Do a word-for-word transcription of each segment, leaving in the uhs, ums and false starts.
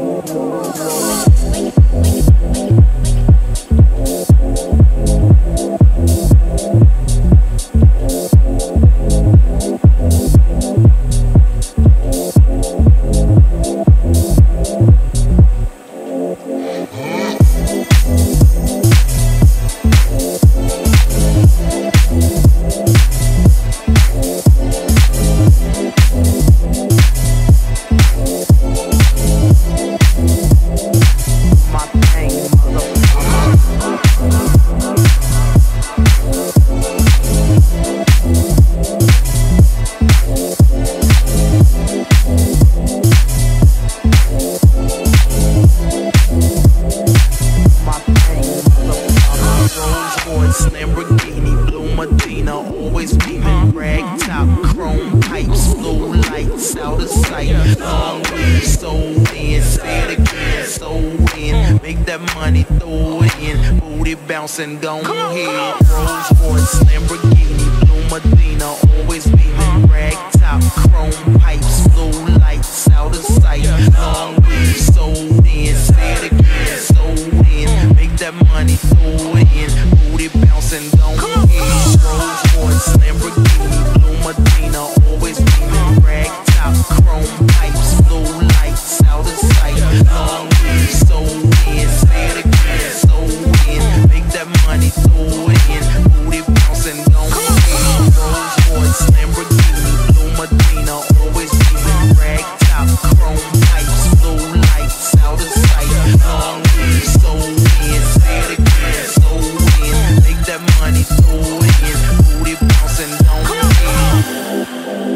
And go ahead, Rolls Royce, Lamborghini, Blue Medina, always beaming, rag top, chrome pipes, blue lights, out of sight, long weed, sold in, say it again, sold in, make that money, throw it in, booty bouncing, go ahead, Rolls Royce, Lamborghini, Blue Medina, always beaming, rag top, chrome pipes, blue lights, out of sight, long weed, sold in, say it again, sold in, make that money, throw it in, booty bouncing, go ahead, Rolls Royce, Lamborghini, Blue Medina, always beaming, rag top, chrome pipes, blue lights, out of sight, long weed, sold in, say it again, sold in, make that money, throw it in, booty bouncing, go ahead.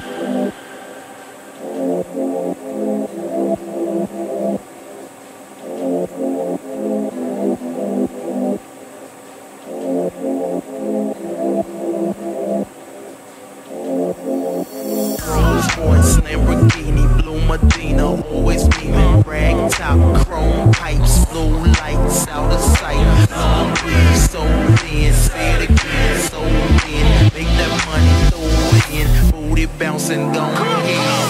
Rolls Royce, Lamborghini, Blue Medina, always beaming, rag top, chrome pipes, blue lights, out of sight, long weed, sold in, say it again, sold in, make that money, throw it in, booty bouncing, go ahead.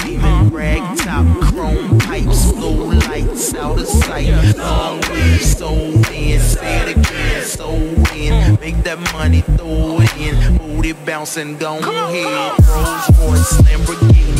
beaming, rag top, chrome pipes, blue lights out of sight. Long weed, sold in, say it again, sold in. Make that money, throw it in, booty bouncing, go ahead. Rolls Royce, Lamborghini.